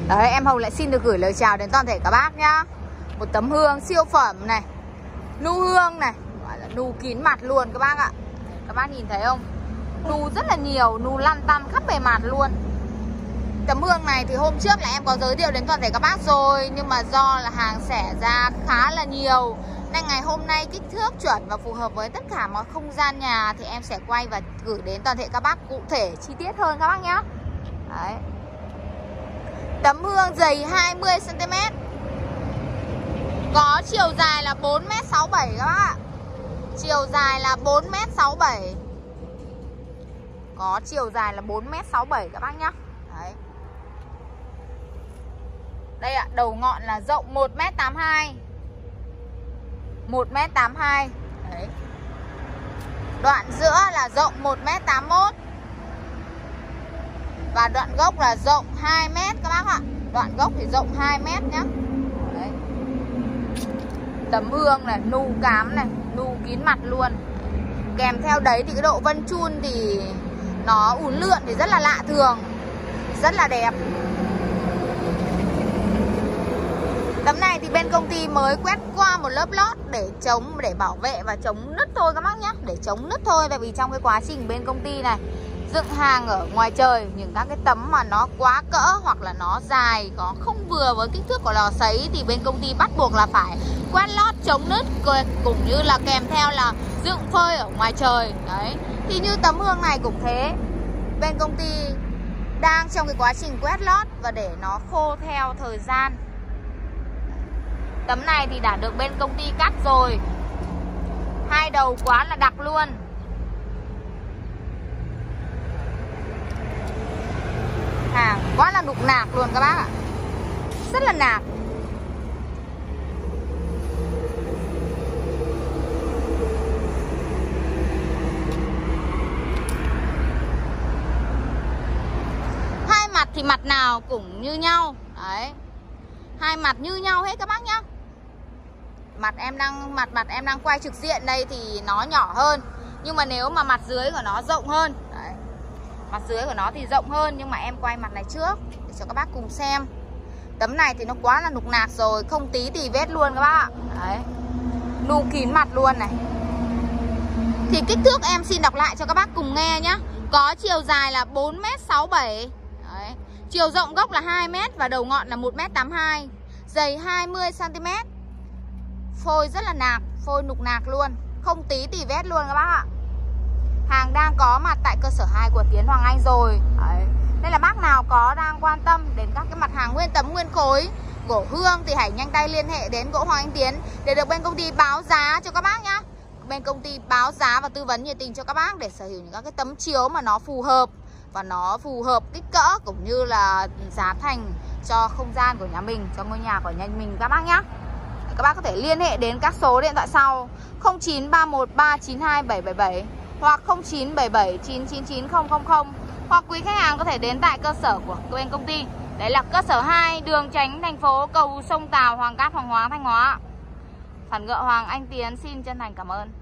Đấy, em Hồng lại xin được gửi lời chào đến toàn thể các bác nhá. Một tấm hương siêu phẩm này, nu hương này, gọi là nu kín mặt luôn các bác ạ. Các bác nhìn thấy không? Nu rất là nhiều, nu lăn tăn khắp bề mặt luôn. Tấm hương này thì hôm trước là em có giới thiệu đến toàn thể các bác rồi, nhưng mà do là hàng xẻ ra khá là nhiều nên ngày hôm nay kích thước chuẩn và phù hợp với tất cả mọi không gian nhà thì em sẽ quay và gửi đến toàn thể các bác cụ thể chi tiết hơn các bác nhé. Đấy. Tấm hương dày 20 cm, có chiều dài là 4m67 các bác ạ. Chiều dài là 4m67, có chiều dài là 4m67 các bác nhá. Đấy. Đây ạ, đầu ngọn là rộng 1m82, 1m82. Đấy. Đoạn giữa là rộng 1m81 và đoạn gốc là rộng 2m các bác ạ. Đoạn gốc thì rộng 2m nhá. Đấy. Tấm hương này, nu cám này, nu kín mặt luôn. Kèm theo đấy thì cái độ vân chun thì nó uốn lượn thì rất là lạ thường, rất là đẹp. Tấm này thì bên công ty mới quét qua một lớp lót để bảo vệ và chống nứt thôi các bác nhé. Để chống nứt thôi, tại vì trong cái quá trình bên công ty này dựng hàng ở ngoài trời, những các cái tấm mà nó quá cỡ hoặc là nó dài, có không vừa với kích thước của lò sấy thì bên công ty bắt buộc là phải quét lót chống nứt, cũng như là kèm theo là dựng phơi ở ngoài trời. Đấy. Thì như tấm hương này cũng thế, bên công ty đang trong cái quá trình quét lót và để nó khô theo thời gian. Tấm này thì đã được bên công ty cắt rồi, hai đầu quá là đặc luôn. Hàng quá là nục nạc luôn các bác ạ, rất là nạc. Hai mặt thì mặt nào cũng như nhau. Đấy, hai mặt như nhau hết các bác nhá. Mặt em đang quay trực diện đây thì nó nhỏ hơn, nhưng mà nếu mà mặt dưới của nó rộng hơn. Đấy. Mặt dưới của nó thì rộng hơn, nhưng mà em quay mặt này trước để cho các bác cùng xem. Tấm này thì nó quá là nục nạc rồi, không tí tì vết luôn các bác ạ. Đấy. Nu kín mặt luôn này. Thì kích thước em xin đọc lại cho các bác cùng nghe nhá. Có chiều dài là 4m67. Đấy. Chiều rộng gốc là 2m và đầu ngọn là 1m82. Dày 20 cm. Phôi rất là nạc, phôi nục nạc luôn, không tí tì vết luôn các bác ạ. Hàng đang có mặt tại cơ sở 2 của Tiến Hoàng Anh rồi. Đấy. Nên là bác nào có đang quan tâm đến các cái mặt hàng nguyên tấm nguyên khối gỗ hương thì hãy nhanh tay liên hệ đến gỗ Hoàng Anh Tiến để được bên công ty báo giá cho các bác nhá. Bên công ty báo giá và tư vấn nhiệt tình cho các bác để sở hữu những các cái tấm chiếu mà nó phù hợp, và nó phù hợp kích cỡ cũng như là giá thành cho không gian của nhà mình, cho ngôi nhà của nhà mình các bác nhá. Các bác có thể liên hệ đến các số điện thoại sau: 0931 392 777 hoặc 0977 999 000, hoặc quý khách hàng có thể đến tại cơ sở của bên công ty. Đấy là cơ sở 2, đường Chánh, thành phố Cầu Sông Tàu, Hoàng Cát, Hoàng Hóa, Thanh Hóa. Phản Ngựa Hoàng Anh Tiến xin chân thành cảm ơn.